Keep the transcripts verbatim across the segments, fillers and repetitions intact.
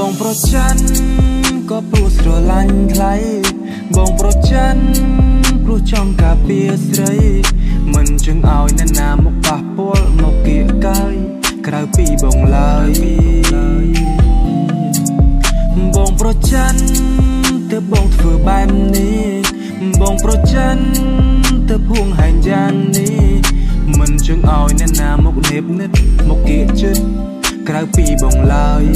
បងប្រច័នក៏ព្រោះស្រឡាញ់ថ្លៃបងប្រច័នព្រោះចង់ការពារស្រីមិនជឹងឲ្យអ្នកណាមកប៉ះពាល់មកគៀកកាយក្រៅពីបងឡើយបងប្រច័នទើបបងធ្វើបែបនេះបងប្រច័នទើបហួងហែងយ៉ាងនេះមិនជឹងឲ្យអ្នកណាមកនេបនិតមកគៀកចិត្តក្រៅពីបងឡើយ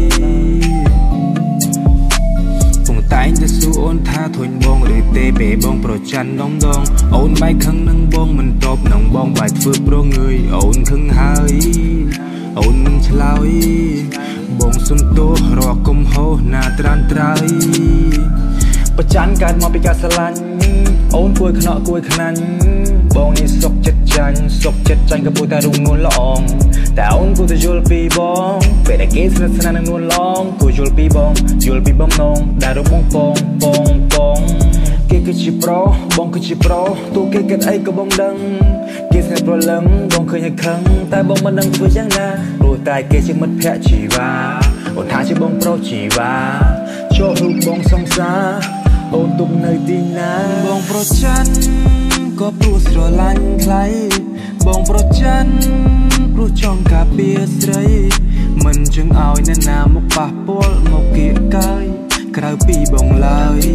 បងតែងតែសួរអូនថាធុញបងឬទេពេលបងប្រច័នដងដងអូនបែកខឹងនឹងបងមិនតបនឹងបងបែកធ្វើប្រងើយអូនខឹងហើយអូនមិនឆ្លើយបងសុំទោសរកគុំហោណាត្រានត្រៃប្រច័នកើតមកពីការស្រឡាញ់អូនគួយខ្នក់គួយខ្នាញ់បងនេះសុកចិត្តចាញ់សុកចិត្តចាញ់ក៏ពុយតែរងនួនល្អងតែអូនគួរតែយល់ពីបងពេលដែលគេស្និទ្ធស្នាលនឹងនួនឡងគួរយល់ពីបងយល់ពីបំណងដែលរកបងពងពងពងគេគឺជាប្រុសបងគឺជាប្រុសទោះគេគិតអីក៏បងដឹងគេស្នេហ៍ប្រលឹងបងឃើញហើយខឹងតែបងមិនដឹងធ្វើយ៉ាងណាព្រោះតែគេជាមិត្តភក្តិជីវ៉ាអូនថាជាបងប្រុសជីវ៉ាចូលរូបបងសង្សារអូនទុកនៅទីណាបងប្រច័នក៏ព្រោះស្រឡាញ់ថ្លៃបងប្រច័នព្រោះចង់ការពារស្រីមិនជឹងឲ្យអ្នកណាមកប៉ះពាល់មកគៀកកាយក្រៅពីបងឡើយ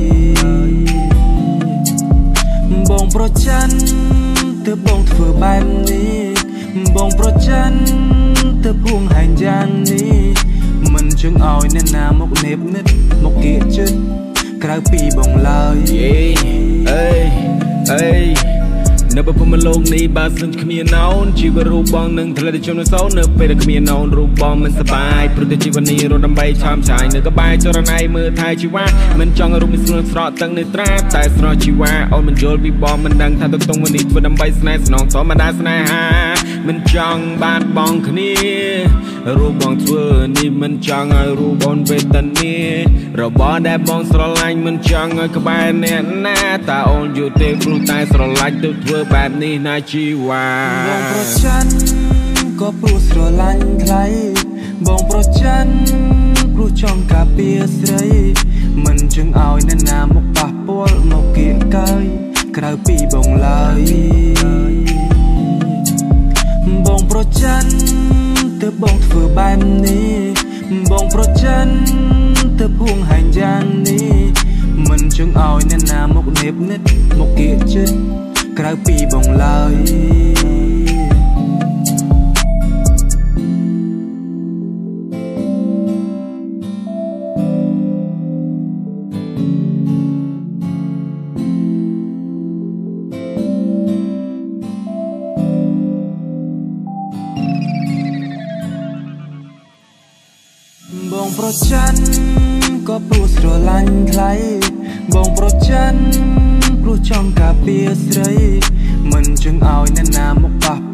បងប្រច័នទើបបងធ្វើបែបនេះបងប្រច័នទើបហួងហែងយ៉ាងនេះមិនជឹងឲ្យអ្នកណាមកនេបនិតមកគៀកចិត្តក្រៅពីបងឡើយអេអេនៅបើពុំមកលោកនេះបើសិនគ្មានអូនជីវិតរូបបងនឹងធ្លាក់ទៅជុំនៅសោនៅពេលដែលគ្មានអូនរូបបងមិនសប្បាយព្រោះតែជីវិតនេះរត់ដើម្បីឆាំឆាយនៅក្បែរចរណៃមើលថែជីវ៉ាមិនចង់រូបមានស្រួលស្រកតឹងនៅត្រាតែស្រកជីវ៉ាអូនមិនយល់ពីបងមិនដឹងថាទៅតុងនេះធ្វើដើម្បីស្នេហ៍ស្នងធម្មតាស្នេហាមិនចង់បានបងគ្នារូបបងធ្វើនេះមិនចង់ឲ្យរូបអូនវេទនារបស់ដែលបងស្រឡាញ់មិនចង់ឲ្យក្បែរអ្នកណាតែអូនយល់ទេព្រោះតែស្រឡាញ់ទៅធ្វើបែបនេះណាជីវ៉ាបងប្រច័នក៏ព្រោះស្រឡាញ់ថ្លៃបងប្រច័នព្រោះចង់ការពារស្រីមិនជឹងឲ្យអ្នកណាមកប៉ះពាល់មកគៀកកាយក្រៅពីបងឡើយបងប្រច័នទើបបងធ្វើបែបនេះបងប្រច័នទើបហួងហែងយ៉ាងនេះមិនជឹងឲ្យអ្នកណាមកនេបនិតមកគៀកចិត្តក្រៅពីបងឡើយបងប្រច័នក៏ព្រោះស្រឡាញ់ថ្លៃបងប្រច័នព្រោះចង់ការពារស្រីមិនជឹងឲ្យអ្នកណាមកប៉ះ